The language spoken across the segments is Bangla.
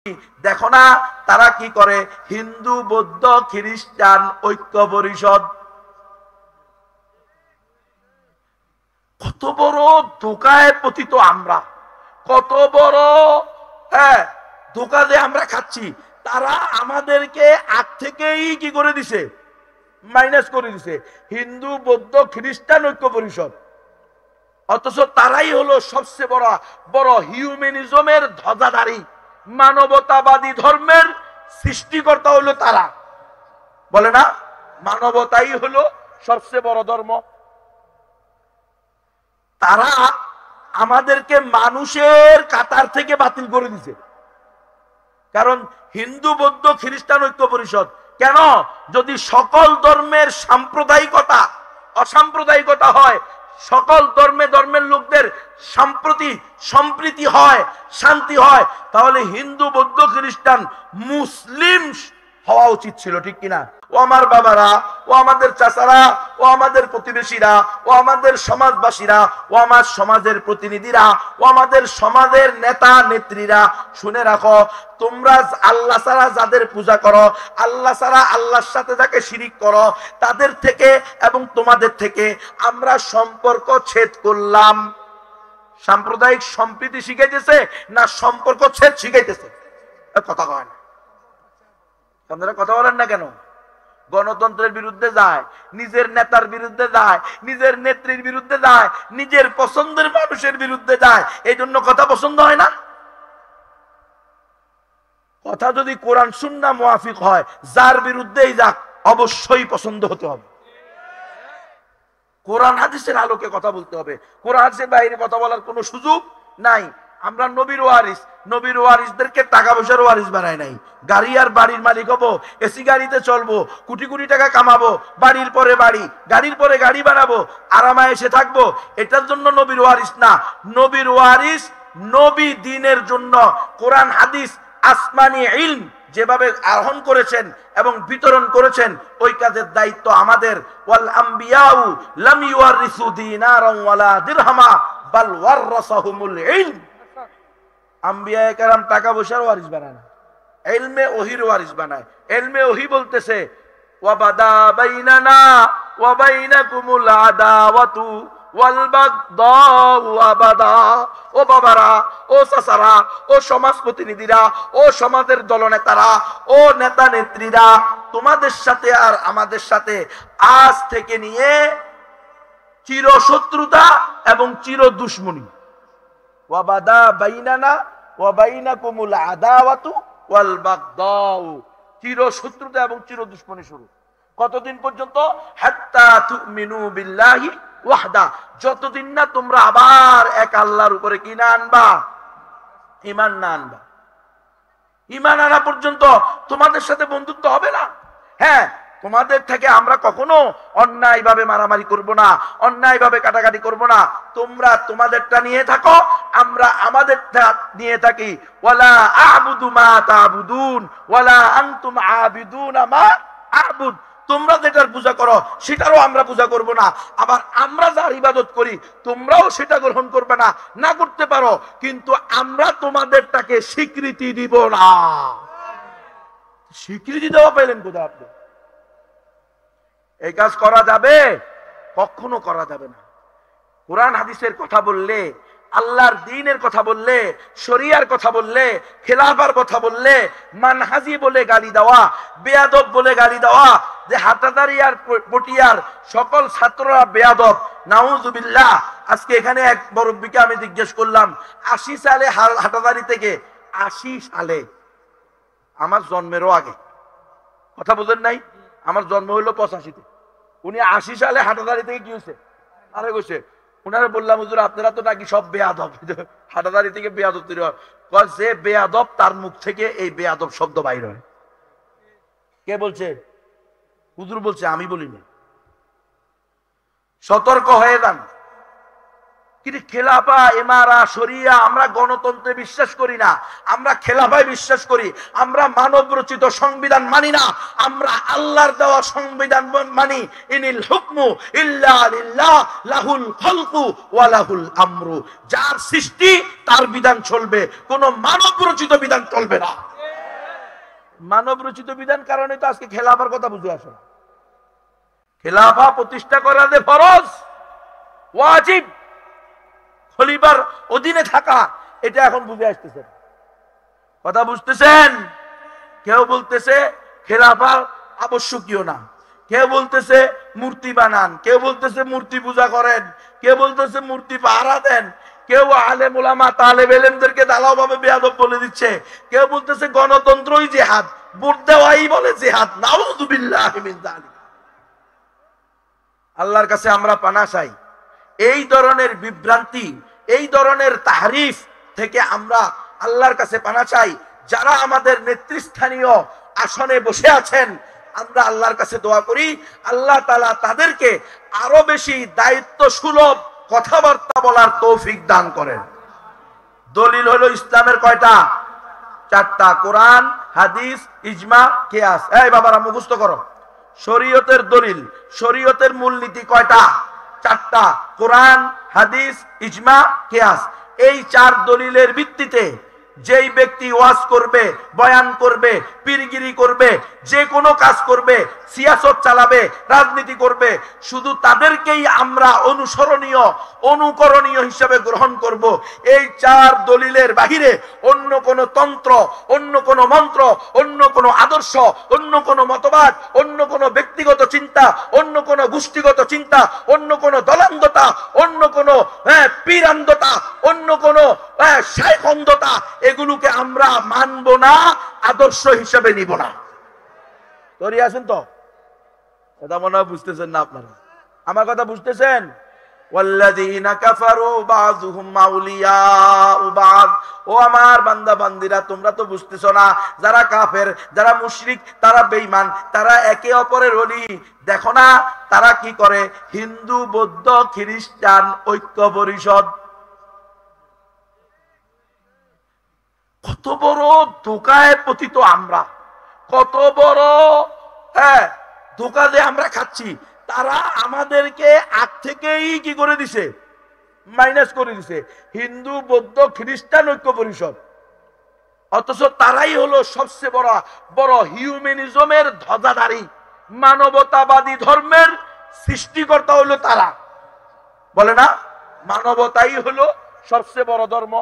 দেখো না তারা কি করে, হিন্দু বৌদ্ধ খ্রিস্টান ঐক্য পরিষদ। কত বড় ধোঁকায় পতিত আমরা, কত বড় ধোঁকা দিয়ে আমরা খাচ্ছি। তারা আমাদেরকে আগ থেকেই কি করে দিছে, মাইনাস করে দিছে, হিন্দু বৌদ্ধ খ্রিস্টান ঐক্য পরিষদ। অথচ তারাই হলো সবচেয়ে বড় বড় হিউম্যানিজমের ধ্বজাধারী, মানবতাবাদী ধর্মের সৃষ্টিকর্তা হলো তারা। বলে না মানবতাই হলো সবচেয়ে বড় ধর্ম। তারা আমাদেরকে মানুষের কাতার থেকে বাতিল করে দিছে। কারণ হিন্দু বৌদ্ধ খ্রিস্টান ঐক্য পরিষদ কেন, যদি সকল ধর্মের সাম্প্রদায়িকতা অসাম্প্রদায়িকতা হয়, সকল ধর্মের লোকদের সম্প্রীতি হয়, শান্তি হয়, তাহলে হিন্দু বৌদ্ধ খ্রিস্টান মুসলিম হওয়া উচিত ছিল, ঠিক কিনা? ও আমার বাবারা, ও আমাদের চাচারা, ও আমাদের প্রতিবেশীরা, ও আমাদের সমাজবাসীরা, ও আমার সমাজের প্রতিনিধিরা, ও আমাদের সমাজের নেতা নেত্রীরা, শুনে রাখো, তোমরা আল্লাহ ছাড়া যাদের পূজা করো, আল্লাহ ছাড়া আল্লাহর সাথে যাকে শিরিক করো, তাদের থেকে এবং তোমাদের থেকে আমরা সম্পর্ক ছেদ করলাম। সাম্প্রদায়িক সম্প্রীতি শিখাইতেছে না সম্পর্ক ছেদ শিখাইতেছে? কথা কয় না, আপনারা কথা বলেন না কেন? গণতন্ত্রের বিরুদ্ধে যায়, নিজের নেতার বিরুদ্ধে যায়, নিজের নেত্রীর বিরুদ্ধে যায়, নিজের পছন্দের মানুষের বিরুদ্ধে যায়, এই জন্য কথা পছন্দ হয় না। কথা যদি কোরআন সুন্নাহ মুআফিক হয়, যার বিরুদ্ধেই যাক অবশ্যই পছন্দ হতে হবে। কোরআন হাদিসের আলোকে কথা বলতে হবে, কোরআন হাদিসের বাইরে কথা বলার কোনো সুযোগ নাই। আমরা নবীর ওয়ারিস, নবীর ওয়ারিসদেরকে টাকা পয়সার ওয়ারিস বানাই নাই। গাড়ি আর বাড়ির মালিক হবো, এসি গাড়িতে চলবো, কোটি কোটি টাকা কামাবো, বাড়ির পরে বাড়ি, গাড়ির পরে গাড়ি বানাবো, আরামায় এসে থাকবো, এটার জন্য নবীর ওয়ারিস না। নবীর ওয়ারিস নবী দ্বীনের জন্য কোরআন হাদিস আসমানি ইলম যেভাবে আহরণ করেছেন এবং বিতরণ করেছেন, ওই কাজের দায়িত্ব আমাদের। ওয়াল আম্বিয়াউ লাম ইউয়ারিসু দিনারান ওয়ালা দিরহামা বাল ওয়ারাসাহুমুল ইলম। আম্বিয়ায়ে কেরাম টাকা পয়সার ওয়ারিস বানায় না, ইলমে ওহির ওয়ারিস বানায়। ইলমে ওহি বলতেছে ওয়া বাদা বাইনানা ওয়া বাইনাকুমুল আদাওয়াতু ওয়াল বাগদাউ আবাদা। ও বাবারা, ও চাচারা, ও সমাজ প্রতিনিধিরা, ও সমাজের দলনেতারা, ও নেতা নেত্রীরা, তোমাদের সাথে আর আমাদের সাথে আজ থেকে নিয়ে চিরশত্রুতা এবং চির দুশমনী। ওয়া বাদা বাইনানা ওয়া বাইনাকুমুল আদাওয়াতু ওয়াল বাগদাউ, চিরশত্রুতা এবং চির দুশমনী শুরু। কতদিন পর্যন্ত? হাত্তা তুমিনু বিল্লাহি ওয়াহদা, যতদিন না তোমরা আবার এক আল্লাহর উপরে কি না আনবা, ঈমান না আনবা। ঈমান আনা পর্যন্ত তোমাদের সাথে বন্ধুত্ব হবে না। হ্যাঁ, তোমাদের থেকে আমরা কখনো অন্যায় ভাবে মারামারি করব না, অন্যায় ভাবে কাটাকাটি করব না। তোমরা তোমাদেরটা নিয়ে থাকো, আমরা আমাদেরটা নিয়ে থাকি। ওয়ালা আ'বুদু মা তা'বুদুন ওয়ালা আনতুম আ'বিদুনা মা আ'বুদ। তোমরা যেটার পূজা করো সেটারও আমরা পূজা করব না, আবার আমরা যার ইবাদত করি তোমরাও সেটা গ্রহণ করবে না, না করতে পারো, কিন্তু আমরা তোমাদেরটাকে স্বীকৃতি দিব না। স্বীকৃতি দেওয়া পেলেন কোথায় আপনি? এই কাজ করা যাবে? কখনো করা যাবে না। কোরআন হাদিসের কথা বললে, আল্লাহর দ্বীনের কথা বললে, শরিয়ার কথা বললে, খেলাফার কথা বললে, মানহাজি বলে গালি দেওয়া, বেয়াদব বলে গালি দেওয়া, যে হাটাদারি আর পটিয়ার সকল ছাত্ররা বেয়াদব, নাউজুবিল্লাহ। আজকে এখানে এক মুরব্বিকে আমি জিজ্ঞেস করলাম, 80 সালে হাটাদারি থেকে, 80 সালে আমার জন্মেরও আগে, কথা বলেন নাই, আমার জন্ম হইলো 85-তে, উনি 80 সালে হাটাদারি থেকে কি হয়েছে আরে গেছে। উনারা বললাম, হুজুর আপনারা তো নাকি সব বেয়াদব, হাটাদারি থেকে বেয়াদব তৈরি হয়। যে বেয়াদব তার মুখ থেকে এই বেয়াদব শব্দ বাইর হয়। কে বলছে? হুজুর বলছে, আমি বলিনি। সতর্ক হয়ে যান। কিন্তু খেলাফা, ইমারা, শরিয়া, আমরা গণতন্ত্রে বিশ্বাস করি না, আমরা খেলাফায় বিশ্বাস করি। আমরা মানব রচিত সংবিধান মানি না, আমরা আল্লাহর দেওয়া সংবিধান মানি। ইনিল হুকমু ইল্লা লিল্লাহ লাহুল খালকু ওয়া লাহুল আমরু। যার সৃষ্টি তার বিধান চলবে, কোন মানব রচিত বিধান চলবে না। মানব রচিত বিধান কারণে তো আজকে খেলাফার কথা বুঝে আসে। খেলাফা প্রতিষ্ঠা করা যে ফরজ, ওয়াজিব, খলিফার অধীনে থাকা, এটা এখন বুঝে আসতেছেন। কথা বুঝতেছেন? কেউ বলতেছে খেলাফা আবশ্যকীয় না, কেউ বলতেছে মূর্তি বানান, কেউ বলতেছে মূর্তি পূজা করেন, কেউ বলতেছে মূর্তি পাহারা দেন, কেউ আলেম ওলামা তালেব ইলমদেরকে দালাওভাবে বেয়াদব বলে দিচ্ছে, কেউ বলতেছে গণতন্ত্রই জিহাদ, ভোট দেওয়াই বলে জিহাদ। নাউযুবিল্লাহি মিন যালিক। আল্লাহর কাছে আমরা পানাহ চাই এই ধরনের বিভ্রান্তি, এই ধরনের তাহরিফ থেকে আমরা আল্লাহর কাছে পানাহ চাই। যারা আমাদের নেতৃস্থানীয় আসনে বসে আছেন, আমরা আল্লাহর কাছে দোয়া করি আল্লাহ তাআলা তাদেরকে আরো বেশি দায়িত্ব সুলভ কথাবার্তা বলার তৌফিক দান করেন। দলিল হলো ইসলামের কয়টা? চারটা, কোরআন, হাদিস, ইজমা, কিয়াস। এই বাবারা মুখস্থ করো, শরীয়তের দলিল, শরীয়তের মূলনীতি কয়টা? চারটা, কোরআন, হাদিস, ইজমা, কিয়াস। এই চার দলিলের ভিত্তিতে যেই ব্যক্তি ওয়াজ করবে, বয়ান করবে, পীরগিরি করবে, যে কোনো কাজ করবে, সিয়াসত চালাবে, রাজনীতি করবে, শুধু তাদেরকেই আমরা অনুসরণীয়, অনুকরণীয় হিসেবে গ্রহণ করব। এই চার দলিলের বাহিরে অন্য কোনো তন্ত্র, অন্য কোনো মন্ত্র, অন্য কোনো আদর্শ, অন্য কোনো মতবাদ, অন্য কোনো ব্যক্তিগত চিন্তা, অন্য কোনো গোষ্ঠীগত চিন্তা, অন্য কোনো দলান্ধতা, অন্য কোনো পীরান্ধতা, অন্য কোনো শায়খন্ধতা, এগুলোকে আমরা মানব না, আদর্শ হিসেবে নিব না। তৈরি আছেন তো? কথা মনে হয় বুঝতেছেন না আপনারা? আমার কথা বুঝতেছেন? ওয়াল্লাযীনা কাফারু বাযুহুম আউলিয়াউ বায। ও আমার বান্দা বান্দিরা, তোমরা তো বুঝতেছো না, যারা কাফের, যারা মুশরিক, তারা বেঈমান, তারা একে অপরের ওলি। দেখো না তারা কি করে? হিন্দু, বৌদ্ধ, খ্রিস্টান ঐক্য পরিষদ। কত বড় ধোঁকায় পতিত আমরা, কত বড় ধোঁকা যে আমরা খাচ্ছি। তারা আমাদেরকে আগ থেকেই কি করে দিছে? মাইনাস করে দিছে। হিন্দু, বৌদ্ধ, খ্রিস্টান ঐক্য পরিষদ, অথচ তারাই হলো সবচেয়ে বড় বড় হিউম্যানিজমের ধ্বজাধারী, মানবতাবাদী ধর্মের সৃষ্টিকর্তা হলো তারা। বলে না, মানবতাই হলো সবচেয়ে বড় ধর্ম।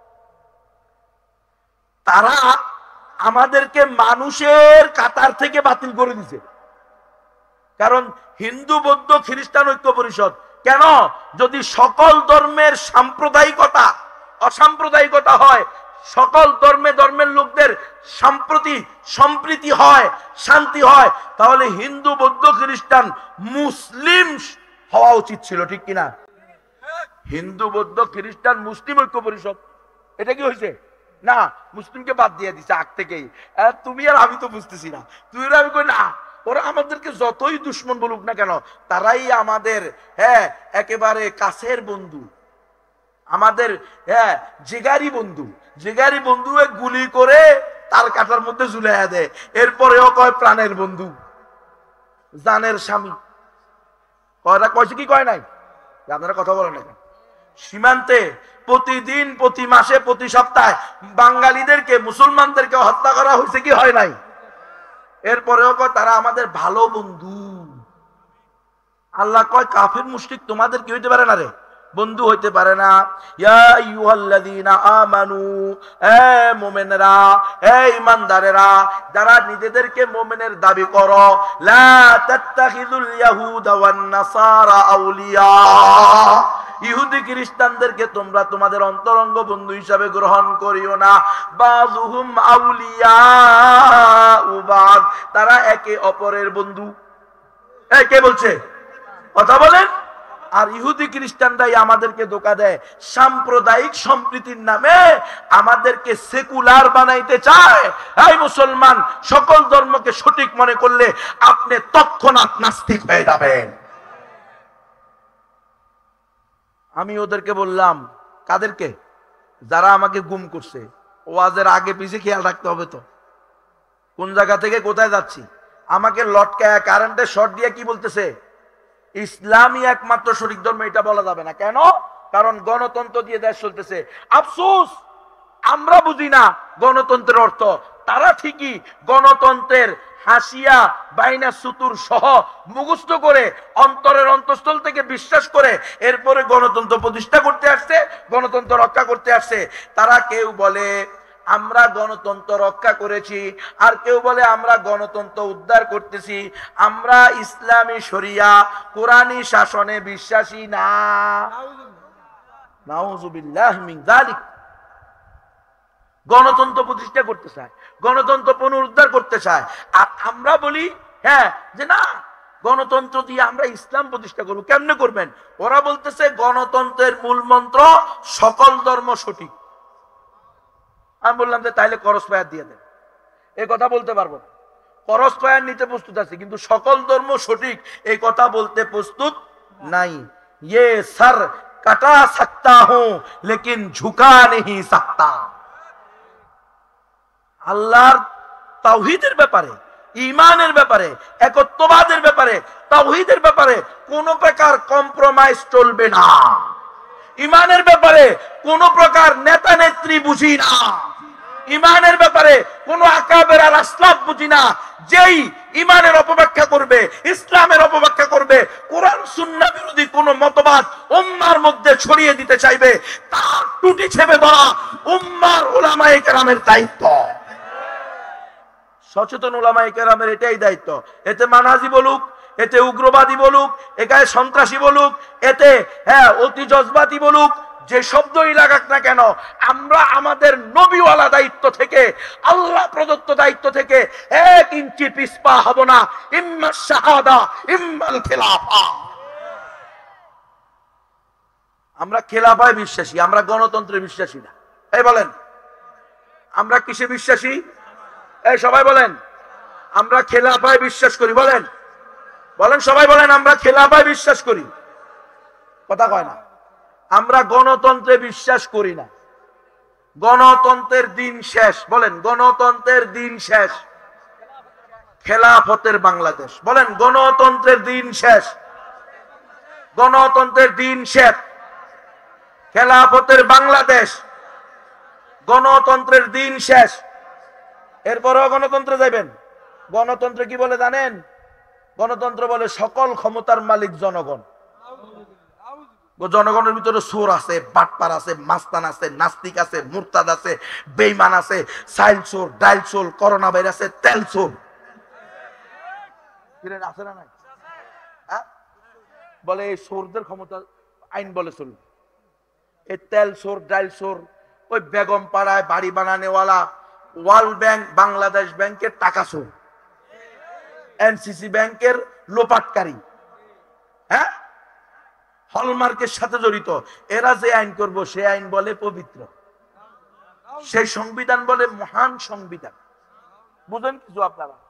তারা আমাদেরকে মানুষের কাতার থেকে বাতিল করে দিছে। কারণ হিন্দু, বৌদ্ধ, খ্রিস্টান ঐক্য পরিষদ কেন? যদি সকল ধর্মের সাম্প্রদায়িকতা, অসাম্প্রদায়িকতা হয়, সকল ধর্মের লোকদের সম্প্রীতি হয়, শান্তি হয়, তাহলে হিন্দু, বৌদ্ধ, খ্রিস্টান মুসলিম হওয়া উচিত ছিল, ঠিক কিনা? হিন্দু, বৌদ্ধ, খ্রিস্টান মুসলিম ঐক্য পরিষদ, এটা কি হয়েছে? না, মুসলিমকে বাদ দিয়ে দিচ্ছে আগ থেকেই। তুমি আর আমি তো বুঝতেছি না, তুই আর আমি কই না, ওরা আমাদেরকে যতই দুশ্মন বলুক না কেন, তারাই আমাদের একেবারে কাছের বন্ধু, আমাদের জিগারি বন্ধু। জিগারি বন্ধু গুলি করে তার কাটার মধ্যে ঝুলাইয়া দেয়, এরপরেও কয় প্রাণের বন্ধু, জানের স্বামী। কয়টা কয়ছে কি কয় নাই? আপনারা কথা বলেন না। সীমান্তে প্রতিদিন, প্রতি মাসে, প্রতি সপ্তাহে বাঙালিদেরকে, মুসলমানদেরকে হত্যা করা হয়েছে কি হয় নাই? এরপরেও কয় তারা আমাদের ভালো বন্ধু। আল্লাহ কয় কাফির মুশরিক তোমাদের কি হইতে পারে না রে? বন্ধু হইতে পারে না। ইয়া আইয়ুহাল্লাযীনা আমানু, হে মুমিনরা, হে ঈমানদারেরা, যারা নিজেদেরকে মুমিনের দাবি করো, লা তাত্তাখিযুল ইয়াহুদা ওয়ান নাসারা আউলিয়া, ইহুদি খ্রিস্টানদেরকে তোমরা তোমাদের অন্তরঙ্গ বন্ধু হিসাবে গ্রহণ করিও না। বাযুহুম আউলিয়াউ বায, তারা একে অপরের বন্ধু। এই কে বলছে? কথা বলেন। আর ইহুদি খ্রিস্টানরাই আমাদেরকে ধোঁকা দেয়, সাম্প্রদায়িক সম্প্রীতির নামে আমাদেরকে সেকুলার বানাইতে চায়। এই মুসলমান, সকল ধর্মকে সঠিক মনে করলে আপনি তৎক্ষণাৎ নাস্তিক হয়ে যাবেন। আমি ওদেরকে বললাম, কাদেরকে? যারা আমাকে গুম করছে। ওয়াজের আগে পিছে খেয়াল রাখতে হবে তো, কোন জায়গা থেকে কোথায় যাচ্ছি। আমাকে লটকায় কারেন্টের শর্ট দিয়ে কি বলতেছে? ইসলামই একমাত্র সঠিক ধর্ম, এটা বলা যাবে না। কেন? কারণ গণতন্ত্র দিয়ে দেশ চলতেছে। আফসোস আমরা বুঝি না গণতন্ত্রের অর্থ। তারা ঠিকই গণতন্ত্রের হাসিয়া বাইনা সুতুর সহ মুখস্থ করে অন্তরের অন্তঃস্থল থেকে বিশ্বাস করে এরপরে গণতন্ত্র প্রতিষ্ঠা করতে আসছে, গণতন্ত্র রক্ষা করতে আসছে। তারা কেউ বলে আমরা গণতন্ত্র রক্ষা করেছি, আর কেউ বলে আমরা গণতন্ত্র উদ্ধার করতেছি, আমরা ইসলামী শরিয়া কোরআনী শাসনে বিশ্বাসী না। নাউযুবিল্লাহি মিন যালিক। গণতন্ত্র প্রতিষ্ঠা করতে চায়, গণতন্ত্র পুনরুদ্ধার করতে চায়, আর আমরা বলি হ্যাঁ যে না, গণতন্ত্র দিয়ে আমরা ইসলাম প্রতিষ্ঠা করব। কেমনে করবেন? ওরা বলতেছে গণতন্ত্রের মূল মন্ত্র সকল ধর্ম সঠিক। আমি বললাম যে তাইলে করস ফায়ার দিয়ে দেন। এই কথা বলতে পারবো না। করস ফায়ার নিতে প্রস্তুত আছে, কিন্তু সকল ধর্ম সঠিক এই কথা বলতে প্রস্তুত নাই। ये सर कटा सकता हूं लेकिन झुका नहीं सकता। আল্লাহর তাওহীদের ব্যাপারে, ঈমানের ব্যাপারে, একত্ববাদের ব্যাপারে, তাওহীদের ব্যাপারে কোন প্রকার কম্প্রোমাইজ চলবে না। ঈমানের ব্যাপারে কোন প্রকার নেতা নেত্রী বুঝি না। ঈমানের ব্যাপারে কোন আকাবের আর আসলাফ বুঝি না। যেই ঈমানের অপব্যাখ্যা করবে, ইসলামের অপব্যাখ্যা করবে, কোরআন সুন্নাহ বিরোধী কোন মতবাদ উম্মার মধ্যে ছড়িয়ে দিতে চাইবে, তার টুটি ছেপে ধরা উম্মার উলামায়ে কেরামের দায়িত্ব। সচেতন উলামায়ে কেরামের এটাই দায়িত্ব। এতে মানহাজি বলুক, এতে উগ্রবাদী বলুক, একায় সন্ত্রাসী বলুক, এতে অতি জজবাতি বলুক, যে শব্দই লাগাক না কেন, আমরা আমাদের নবীওয়ালা দায়িত্ব থেকে, আল্লাহ প্রদত্ত দায়িত্ব থেকে 1 ইঞ্চি পিছপা হব না। ইম্মা শাহাদা ইম্মাল খিলাফা। আমরা খেলাফায় বিশ্বাসী, আমরা গণতন্ত্রে বিশ্বাসী না। এই বলেন আমরা কিসে বিশ্বাসী? এই সবাই বলেন আমরা খেলাফায় বিশ্বাস করি। বলেন বলেন সবাই বলেন আমরা খেলাফায় বিশ্বাস করি। কথা কয় না। আমরা গণতন্ত্রে বিশ্বাস করি না। গণতন্ত্রের দিন শেষ। বলেন গণতন্ত্রের দিন শেষ, খেলাফতের বাংলাদেশ। বলেন গণতন্ত্রের দিন শেষ, গণতন্ত্রের দিন শেষ, খেলাফতের বাংলাদেশ। গণতন্ত্রের দিন শেষ, এরপরেও গণতন্ত্রে যাবেন। গণতন্ত্র কি বলে জানেন? গণতন্ত্র বলে সকল ক্ষমতার মালিক জনগণ। জনগণের ভিতরে চোর আছে, বাটপার আছে, মাস্তান আছে, নাস্তিক আছে, মুরতাদ আছে, বেঈমান আছে, সাইল চোর, ডাইল চোর, করোনা ভাইরাসে তেল চোর আছে না নাই? বলে এই চোরদের ক্ষমতা আইন বলে চলবে। এই তেল চোর, ডাইল চোর, ওই বেগম পাড়ায় বাড়ি বানানেওয়ালা, ওয়ার্ল্ড ব্যাংক, বাংলাদেশ ব্যাংকের টাকা চোর, এনসিসি ব্যাংকের লোপাটকারী, হ্যাঁ, হলমার্কের সাথে জড়িত। এরা যে আইন করব সে আইন বলে পবিত্র, সেই সংবিধান বলে মহান সংবিধান। বুঝেন কিছু আপনারা?